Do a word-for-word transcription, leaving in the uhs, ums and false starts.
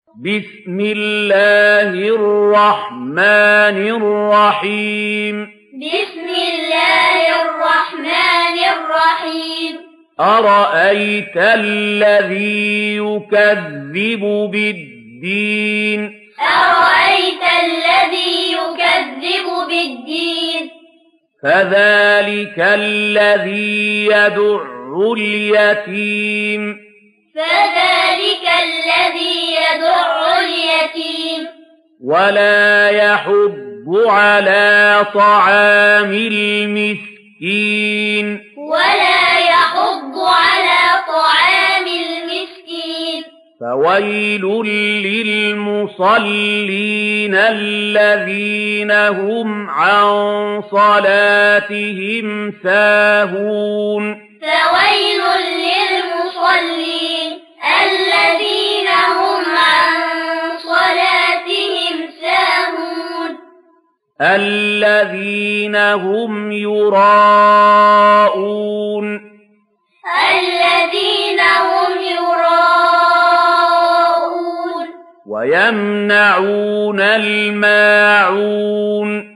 بسم الله الرحمن الرحيم بسم الله الرحمن الرحيم أرأيت الذي يكذب بالدين أرأيت الذي يكذب بالدين فذلك الذي يدع اليتيم فذلك الذي يدع اليتيم ولا يحض على طعام المسكين ولا يحض على طعام المسكين فويل للمصلين الذين هم عن صلاتهم ساهون فويل للمصلين الذين هم عن صلاتهم ساهون الذين هم يراءون الذين هم يراءون ويمنعون الماعون